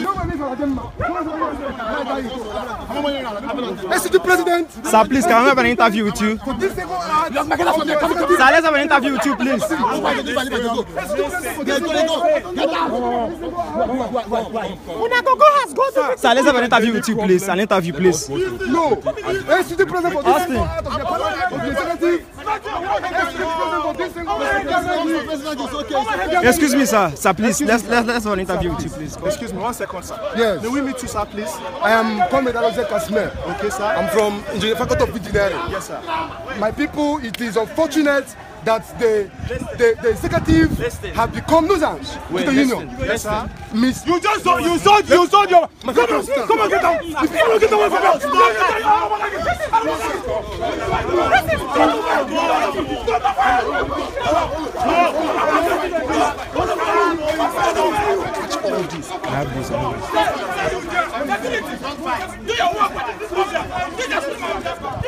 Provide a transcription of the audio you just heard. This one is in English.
Mr. President. Sir, please, can we have an interview with you? Sir, let's have an interview with you, please. Sir, let's have an interview with you, please. An interview, please. No. Mr. President, for this thing out of the excuse me, sir. Sir, please, let's have an interview with you, please. Excuse me, 1 second, sir. Yes. May we meet you, sir, please? I am casmir. Okay, sir. I'm from the Faculty of Engineering. Yes, sir. My people, it is unfortunate that the executive have become nuisance to the union. Yes, sir. Miss, You sold your. Come on, get down. If you don't get away from us, I have this.